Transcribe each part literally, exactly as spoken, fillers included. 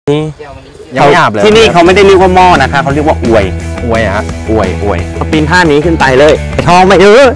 ยังไม่อาบเลยที่นี่เขาไม่ได้เรียกว่าหม้อนะคะเขาเรียกว่าอวยอวยฮะอวยอวยปีนท่านี้ขึ้นไปเลยทองไปเออ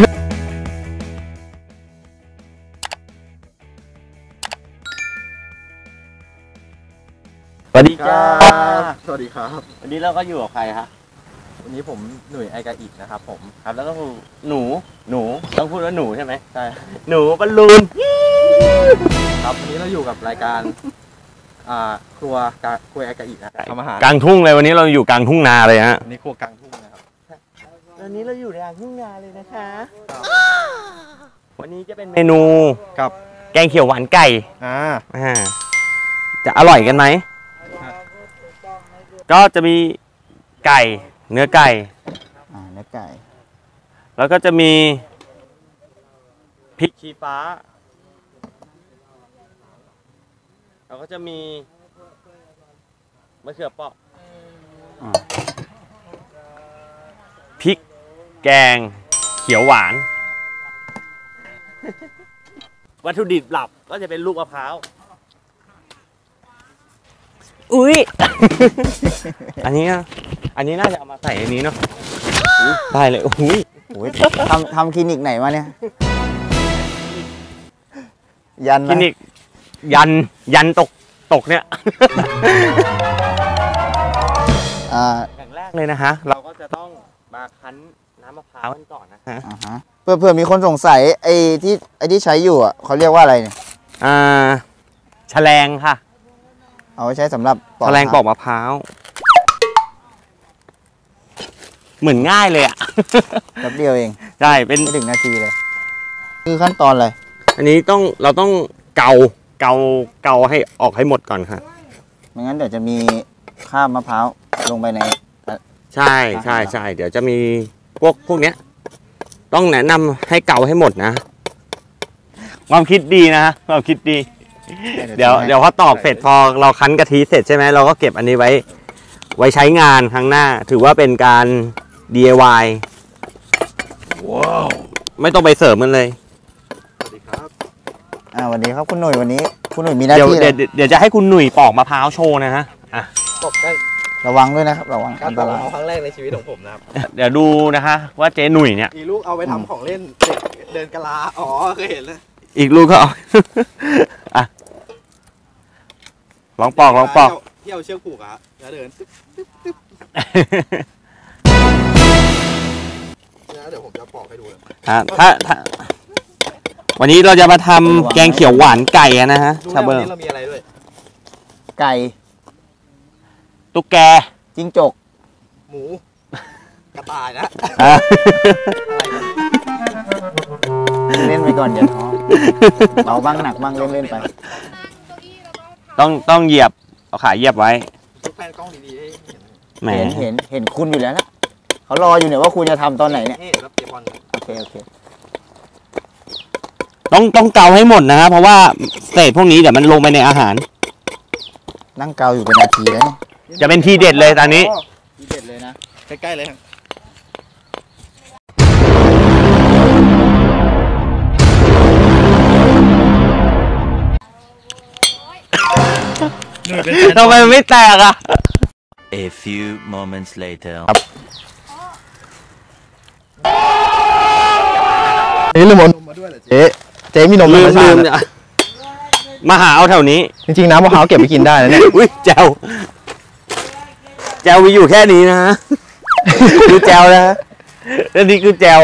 สวัสดีจ้าสวัสดีครับวันนี้เราก็อยู่กับใครครับวันนี้ผมหนุ่ยไอกาอินะครับผมครับแล้วก็หนูหนูต้องพูดว่าหนูใช่ไหมใช่หนูบอลลูนครับวันนี้เราอยู่กับรายการอ่าครัวกาครัวไอกาอินะทำอาหารกลางทุ่งเลยวันนี้เราอยู่กลางทุ่งนาเลยฮะวันนี้ครัวกลางทุ่งนะครับวันนี้เราอยู่กลางทุ่งนาเลยนะคะวันนี้จะเป็นเมนูกับแกงเขียวหวานไก่อ่าอ่าจะอร่อยกันไหมก็จะมีไก่เนื้อไก่อ่าเนื้อไก่แล้วก็จะมีพริกชี้ฟ้าแล้วก็จะมีมะเขือเปราะพริกแกงเขียวหวานวัตถุดิบหลักก็จะเป็นลูกมะพร้าวอุ้ย อันนี้อันนี้น่าจะเอามาใส่อันนี้เนาะได้เลยอุ้ยทำทำคลินิกไหนมาเนี่ยยันคลินิกยันยันตกตกเนี่ยอย่างแรกเลยนะฮะเราก็จะต้องมาคั้นน้ำมะพร้าวกันก่อนนะฮะเพื่อเพื่อมีคนสงสัยไอ้ที่ไอ้ที่ใช้อยู่อ่ะเขาเรียกว่าอะไรเนี่ยอ่าแฉลงค่ะเอาไว้ใช้สำหรับแฉลงปอกมะพร้าวเหมือนง่ายเลยอ่ะแป๊บเดียวเองใช่เป็นไม่ถึงนาทีเลยคือขั้นตอนอะไรอันนี้ต้องเราต้องเกาเกาเกาให้ออกให้หมดก่อนค่ะไม่งั้นเดี๋ยวจะมีข้ามมะพร้าวลงไปในใช่ใช่ใช่เดี๋ยวจะมีพวกพวกเนี้ยต้องแนะนำให้เกาให้หมดนะความคิดดีนะความคิดดีเดี๋ยวเดี๋ยวพอตอกเสร็จพอเราคั้นกะทิเสร็จใช่ไหมเราก็เก็บอันนี้ไว้ไว้ใช้งานครั้งหน้าถือว่าเป็นการ ดี ไอ วาย ว้าวไม่ต้องไปเสริมมันเลยสวัสดีครับอ่าวันนี้ครับคุณหนุ่ยวันนี้คุณหนุ่ยมีหน้าที่เดี๋ยวเดี๋ยวจะให้คุณหนุ่ยปอกมะพร้าวโชว์นะฮะอ่ะปอกได้ระวังด้วยนะครับระวังการปอกมะพร้าวครั้งแรกในชีวิตของผมนะครับเดี๋ยวดูนะคะว่าเจ๊หนุ่ยเนี่ยอีลูกเอาไปทำของเล่นเดินกะลาอ๋อเคยเห็นแล้วอีกลูกก็เอาอ่ะลองปอกลองปอกที่เอาเชือกผูกอะแล้วเดินนะเดี๋ยวผมจะปอกให้ดูเลยอ่ะถ้าถ้าวันนี้เราจะมาทำแกงเขียวหวานไก่นะฮะชาเบอร์วันนี้เรามีอะไรด้วยไก่ตุ๊กแกจิ้งจกหมูกระต่ายนะเล่นไปก่อนอย่าท้อเราบ้างหนักบ้างเล่นเล่นไปต้องต้องเหยียบเอาขาเหยียบไว้แพนกล้องดีๆให้เห็นเห็นเห็นคุณอยู่แล้วนะเขารออยู่เนี่ยว่าคุณจะทำตอนไหนเนี่ยโอเคโอเคต้องต้องเกาให้หมดนะครับเพราะว่าเศษพวกนี้เดี๋ยวมันลงไปในอาหารนั่งเกาอยู่เป็นนาทีแล้วเนี่ยจะเป็นทีเด็ดเลยตอนนี้ทีเด็ดเลยนะใกล้ๆเลยครับทำไมมันไม่แตกอ่ะ A few moments later นี่ลืมนมมาด้วยเหรอเจ๊เจ๊มีนมมาลืมมาหาเอาแถวนี้จริงๆน้ำมะพร้าวเก็บไปกินได้นะเนี่ยอุ้ยแจวแจวมีอยู่แค่นี้นะฮะคือแจวนะแล้วนี่คือแจว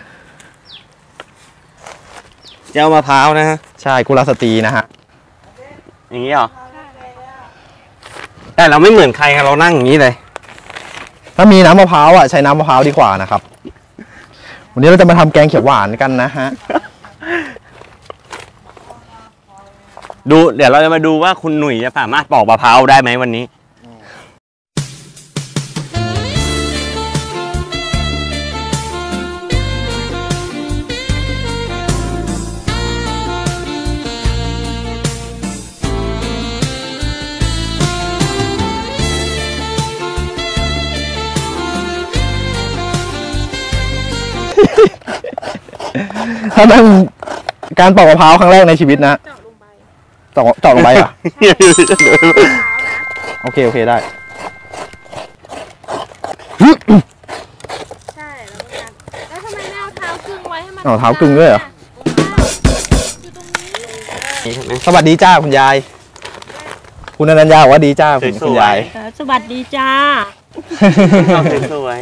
แจวมะพร้าวนะฮะใช่กุลสตรีนะฮะอย่างนี้เหรอแต่เราไม่เหมือนใครครับเรานั่งอย่างนี้เลยถ้ามีน้ำมะพร้าวอ่ะใช้น้ำมะพร้าวดีกว่านะครับวันนี้เราจะมาทำแกงเขียวหวานกันนะฮะดูเดี๋ยวเราจะมาดูว่าคุณหนุ่ยจะสามารถปอกมะพร้าวได้ไหมวันนี้ถ้านั่งการปอกมะพร้าวครั้งแรกในชีวิตนะเจาะเจาะลงไปอ่ะโอเคโอเคได้ใช่แล้วก็แล้วทำไมไม่เอาเท้ากึ่งไว้ให้มันเอาเท้ากึ่งด้วยเหรออยู่ตรงนี้นี่ใช่ไหมสวัสดีจ้าคุณยาย คุณอนัญญาบอกว่าดีจ้าคุณสวยๆคุณยายเออสวัสดีจ้าสวย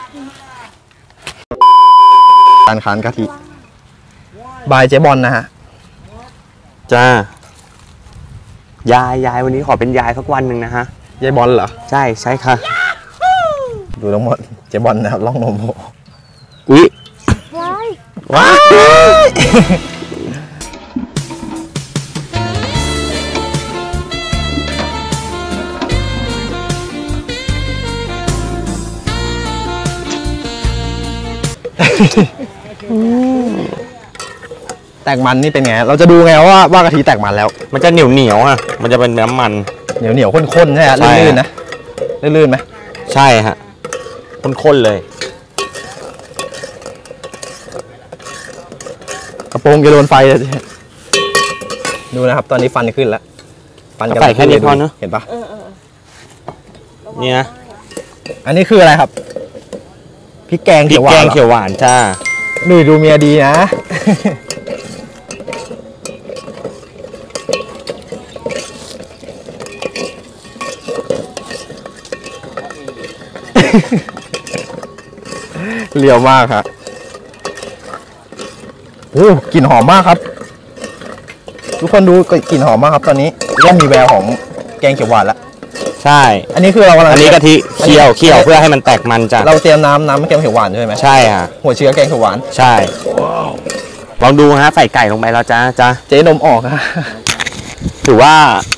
การขานกะทิบายเจ๊บอลนะฮะๆจ้ายายยายวันนี้ขอเป็นยายสักวันหนึ่งนะฮะเจ๊บอลเหรอใช่ใช่ค่ะดูทั้งหมดเจ๊บอลนะครับล่องนมโผอุ๊ยว้ายว้าย แตกมันนี่เป็นไง เราจะดูไงว่าว่ากะทิแตกมันแล้วมันจะเหนียวเหนียวๆอ่ะมันจะเป็นน้ำมันเหนียวเหนียวข้นๆใช่ไหมใช่ลื่นๆนะลื่นๆไหมใช่ฮะข้นๆเลยกระโปรงจะโดนไฟเลยดูนะครับ ตอนนี้ฟันขึ้นแล้วฟันกำลังใส่แค่นี้พอเนอะเห็นปะเออเออนี่นะอันนี้คืออะไรครับพริกแกงพริเขีกยวหวาแกนงเหรอเขียวหวานจ้าหนุ่ยดูเมียดีนะ เลียวมากครับโอ้กลิ่นหอมมากครับ ทุกคนดูกลิ่นหอมมากครับ ตอนนี้เริ่มมีแววของแกงเขียวหวานแล้วใช่อันนี้คือเรากำลังอันนี้กะทิเคี่ยวเคี่ยวเพื่อให้มันแตกมันจ้ะเราเตรียมน้ำน้ำแกงเขียวหวานใช่ไหมใช่ฮะหัวเชื้อแกงเขียวหวานใช่ลองดูฮะใส่ไก่ลงไปแล้วจ้าจ้าเจ๊นมออกอะถือว่า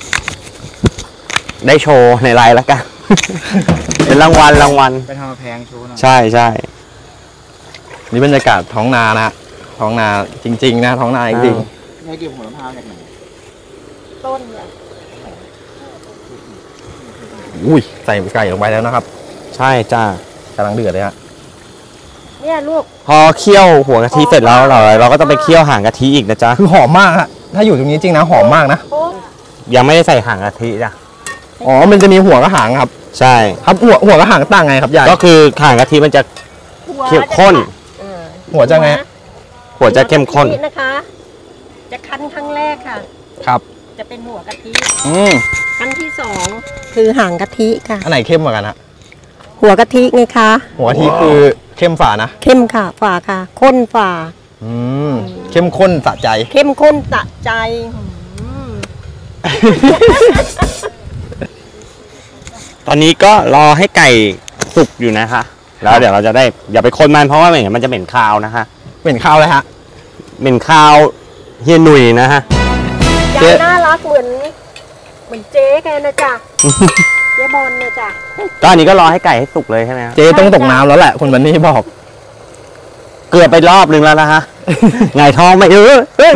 ได้โชว์ในไลน์แล้วกัน เป็นรางวัลรางวัลไปทำมาแพงโชว์หน่อยใช่ใช่นี่บรรยากาศท้องนานะฮะท้องนาจริง ๆ นะ ท้องนาจริงให้เก็บหัวมะพร้าวจากไหนต้นเนี่ยๆอุ้ยใส่ไก่ลงไปแล้วนะครับใช่จ้ากำลังเดือดเลยฮะเนี่ยลูกพอเคี่ยวหัวกะทิเสร็จแล้วเราเราก็ต้องไปเคี่ยวหางกะทิอีกนะจ๊ะคือหอมมากฮะถ้าอยู่ตรงนี้จริงนะหอมมากนะโอ้ยังไม่ได้ใส่หางกะทิจ้ะอ๋อมันจะมีหัวกระหางครับใช่ครับหัวหัวกระหางต่างไงครับยายก็คือหางกะทิมันจะหัวเข้มข้นเออหัวจะไงหัวจะเข้มข้นหัวกะทินะคะ จะคั้นครั้งแรกค่ะครับจะเป็นหัวกะทิอืมครั้งที่สองคือหางกะทิค่ะอันไหนเข้มกว่ากันฮะหัวกะทิไงคะหัวกะทิคือเข้มฝ่านะเข้มค่ะฝ่าค่ะ ข้นฝ่าอืมเข้มข้นสะใจเข้มข้นสะใจอืมตอนนี้ก็รอให้ไก่สุกอยู่นะคะ แล้วเดี๋ยวเราจะได้อย่าไปคนมันเพราะว่าไม่งั้นมันจะเหม็นคาวนะคะเป็นข้าวเลยฮะเหม็นคาวเฮียหนุ่ยนะฮะยายน่ารักเหมือนเหมือนเจ๊แกนะจ๊ะ เจ๊บอลนะจ๊ะก็อันนี้ก็รอให้ไก่ให้สุกเลยใช่ไหมครับเจ๊ต้องตกน้ำแล้วแหละคุณวันนี้บอกเกือบไปรอบนึงแล้วนะฮะ ไงท้องไม่เออเอ้ย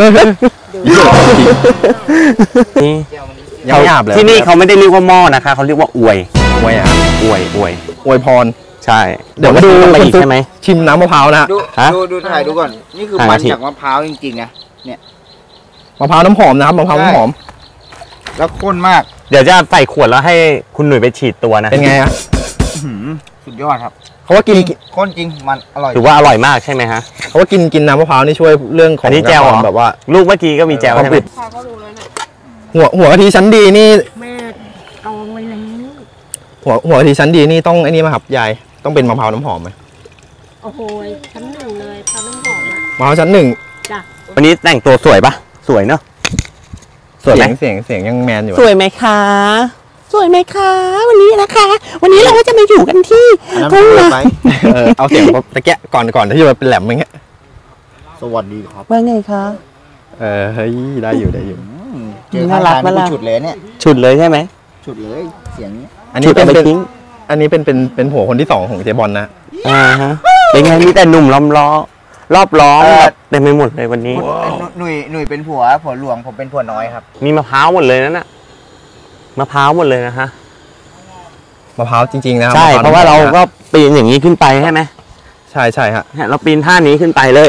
นี่ยังไม่อาบเลยที่นี่เขาไม่ได้เรียกว่าหม้อนะคะเขาเรียกว่าอวยอวยอ่ะอวยอวยอวยพรใช่เดี๋ยวมาดูไปคนอีกซุปใช่ไหมชิมน้ำมะพร้าวนะฮะดูฮะดูดูถ่ายดูก่อน นี่คือหางมักะนทิจากมะพร้าวจริงๆนะมะพร้าวน้ำหอมนะครับมะพร้าวน้ำหอมแล้วข้นมากเดี๋ยวจะใส่ขวดแล้วให้คุณหนุ่ยไปฉีดตัวนะเป็นไงฮะอื้อหือสุดยอดครับเขาว่ากินข้นจริง มันอร่อยถือว่าอร่อยมากใช่ไหมฮะเขาว่ากินกินน้ำมะพร้าวนี่ช่วยเรื่องของอันนี้แจ่วเหรอความแบบว่าลูกเมื่อกี้ก็มีแจวความใช่ไหมปิดหัวหัวกะทิชั้นดีนี่แม่เอาไว้แล้วหัวหัวกะทิชั้นดีนี่ต้องไอ้นี่ไหมครับยายต้องเป็นมะพร้าวน้ำหอมไหมโอ้โหชั้นหนึ่งเลยพาน้ำหอมอะมะพร้าวชั้นหนึ่งจ้ะวันนี้แต่งตัวสวยปะสวยเนาะสวยไหมเสียงเสียงเสียงยังแมนอยู่สวยไหมคะ สวยไหมคะ วันนี้นะคะ วันนี้เราก็จะมาอยู่กันที่อันนั้นเกินไปเออเอาเสียงตะแกะก่อนก่อนที่จะมาเป็นแหลมอย่างเงี้ยสวัสดีครับว่าไงคะเออเฮ้ยได้อยู่ได้อยู่อืมเจอข้างทางนี่กูฉุดเลยเนี่ยฉุดเลยใช่ไหมฉุดเลย เสียงนี้อันฉุนี้ดเป็เอานไปเป็นทิ้งอันนี้เป็นเป็นเป็นหัวคนที่สองของเจบอลนะอ่าฮะเป็นไงมีแต่หนุ่มล้อมล้อรอบล้อมแบบเต็มไปหมดเลยวันนี้หนุ่ยหนุ่ยเป็นผัวผัวหลวงผมเป็นผัวน้อยครับมีมะพร้าวหมดเลยนั่นน่ะมะพร้าวหมดเลยนะฮะมะพร้าวจริงๆนะครับใช่มพเพราะว่าเราน้ำหอมก็นะปีนอย่างนี้ขึ้นไปใช่ไหมใช่ใช่ฮะเนี่ยเราปีนท่านี้ขึ้นไปเลย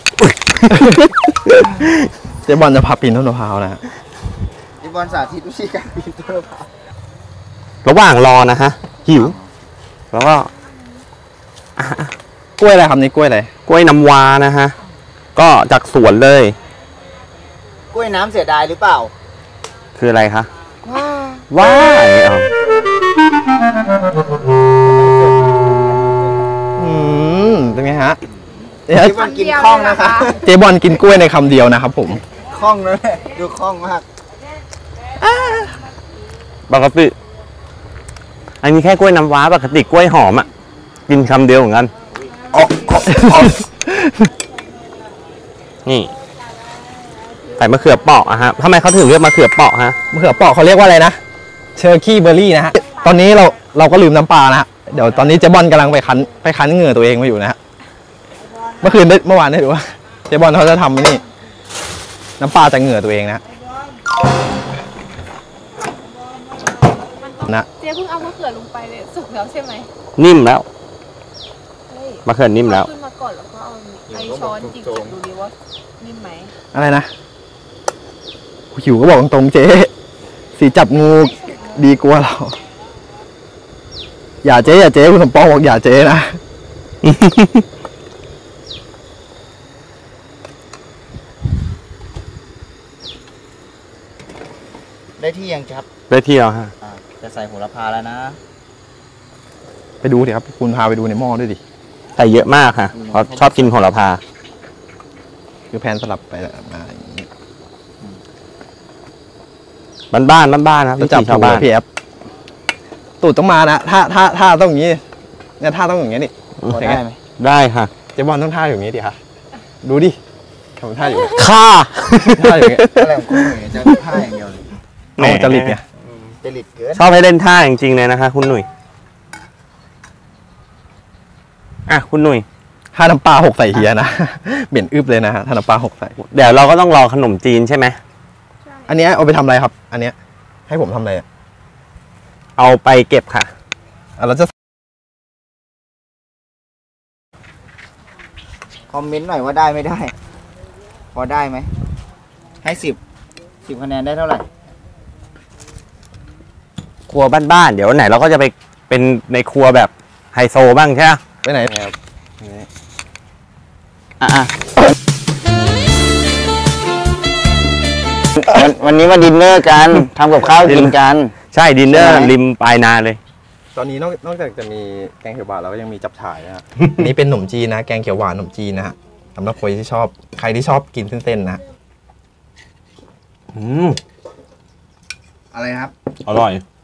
เจบอลจะพาปีนต้นมะพร้าวนะฮะที่บอลสาธิตวิธีการปีนต้นมะพร้าวรระหว่างรอนะฮะหิว แล้วก็กล้วยอะไรครับนี่กล้วยอะไรกล้วยน้ำว้านะฮะ ก็จากสวนเลยกล้วยน้ำเสียดายหรือเปล่าคืออะไรคะว้ายเอาอืมเป็นไงฮะเจ๊บอลกินคล่องนะคะเจ๊บอลกินกล้วยในคำเดียวนะครับผมคล่องเลยดูคล่องมากปกติอันนี้แค่กล้วยน้ำว้าปกติกล้วยหอมอ่ะ กินคำเดียวเหมือนกันอ๋อนี่ใส่มะเขือเปราะอะฮะทำไมเขาถึงเรียกมะเขือเปราะฮะมะเขือเปราะเขาเรียกว่าอะไรนะเชอร์คี้เบอร์รี่นะฮะตอนนี้เราเราก็ลืมน้ำปลานะฮะเดี๋ยวตอนนี้เจ๊บอลกำลังไปคั้นไปคั้นเหงื่อตัวเองมาอยู่นะฮะเมื่อคืนได้เมื่อวานได้ดูว่าเจ๊บอลเขาจะทำนี่น้ำปลาจากเหงื่อตัวเองนะนะเจ๊เพิ่งเอามะเขือลงไปเลยสุกแล้วใช่ไหมนิ่มแล้วเฮ้ยมะเขือนิ่มแล้วขึ้นมาก่อนแล้วก็เอาไอช้อนจิกๆดูดิว่านิ่มไหมอะไรนะหิวก็บอกตรงๆเจ๊สีจับงูดีกว่าเราอย่าเจ๊อย่าเจ๊คุณสมปองบอกอย่าเจ๊นะได้ที่ยังครับได้เที่ยวฮะอ่าจะใส่โหระพาแล้วนะไปดูดิครับคุณพาไปดูในหม้อด้วยดิใส่เยอะมากค่ะเพราะชอบกินโหระพาคือแพนสลับไปมาอย่างนี้บ้านบ้านบ้านบ้านๆนะจะจับวิถีถูชาวกบ้านพี่แอฟตูดต้องมานะถ้าถ้าถ้าต้องอย่างนี้เนี่ยถ้าต้องอย่างนี้นี่พอได้ไหมได้ค่ะเจ๊บอลต้องท่าอย่างนี้ดิค่ะดูดิทำท่าอยู่ค่าท่าอย่างนี้อะไรของคุณหนุ่ยจะผ้าอย่างเดียวเลยเอาจริตไงอืมจริตเกินชอบให้เล่นท่าจริงๆเลยนะคะ คุณหนุ่ยอ่ะคุณหนุ่ยถ้าน้ำปลาหกใส่เฮียนะ เหม็นอึบเลยนะฮะถ้าน้ำปลาหกใส่เดี๋ยวเราก็ต้องรอขนมจีนใช่ไหมอันเนี้ยเอาไปทำอะไรครับ อันเนี้ยให้ผมทำอะไรอ่ะเอาไปเก็บค่ะอ่ะเราจะคอมเมนต์หน่อยว่าได้ไม่ได้ พอได้ไหม ให้สิบสิบคะแนนได้เท่าไหร่ครัวบ้านๆเดี๋ยววันไหนเราก็จะไปเป็นในครัวแบบไฮโซบ้างใช่ไหมไปไหนอ่ะวันวันนี้มาดินเนอร์กันทำกับข้าวกินกันใช่ดินเนอร์ใช่ไหมริมปลายนาเลยตอนนี้นอกนอกจากจะมีแกงเขียวหวานแล้วก็ยังมีจับฉ่ายนะครับ อันนี้เป็นขนมจีนนะแกงเขียวหวานขนมจีนนะฮะสำหรับคนที่ชอบใครที่ชอบกินเส้นๆนะอืมอะไรครับอร่อย